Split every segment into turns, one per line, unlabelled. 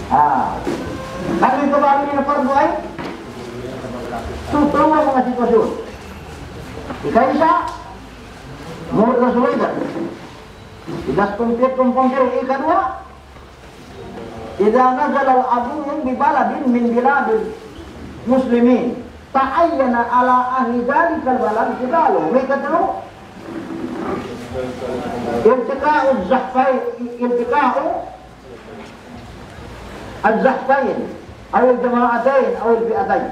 Lagi kembali na fardu ay dua mga sitwasyon. Ika-isa, murid Rasulullah. Idas kumpir, ika-dua, idza nazala al-aduwwu bi baladin min biladil muslimin ta'ayyana ala ahli dhalikal balad qitalu. Ika-telu, iltiqa'u az-zahfayn aw al-jama'atayn aw al-fi'atayn.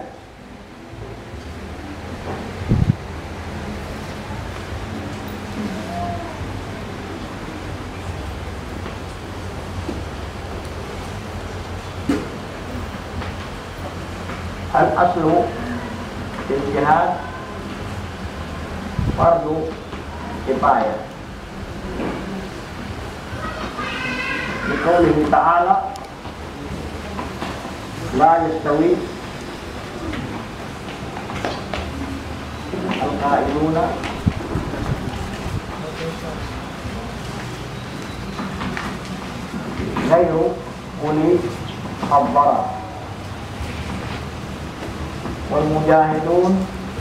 Al-aslu fil jihad fardu kifayah. Liqaulihi ta'ala la yastawi al-qa'iluna ghayru uli al-dharar wal mujahidun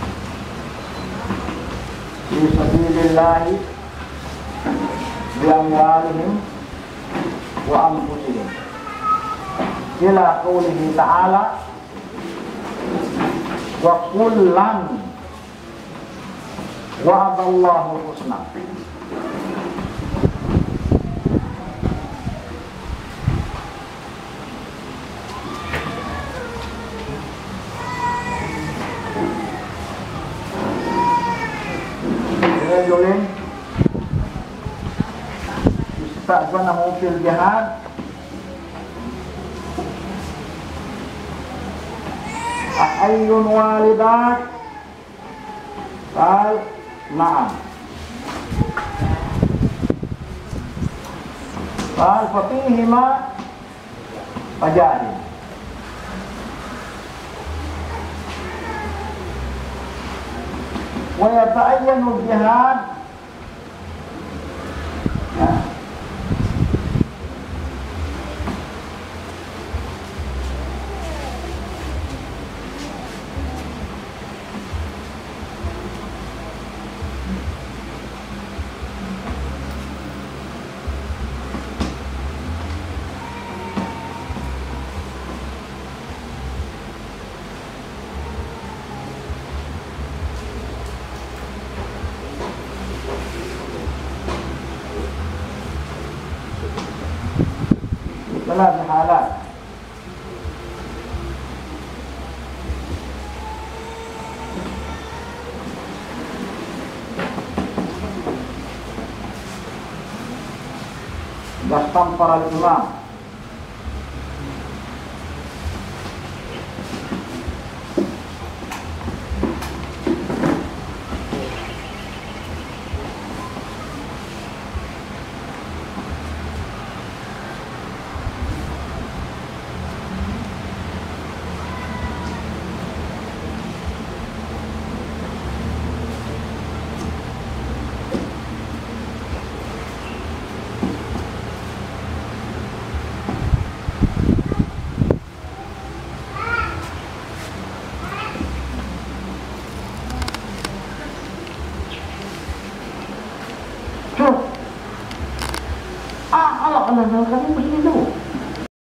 fi sabilillah bi amwalihim wa anfusihim ila qoulihi ta'ala wa kullan wa'adallahu husna. Rajulin ista'zanahu fil jihad ahayyun walidat qal na'am qal fatihima fajahid wa yata'ayyanu jihad ثلاث حالات. إذا استنفر الإمام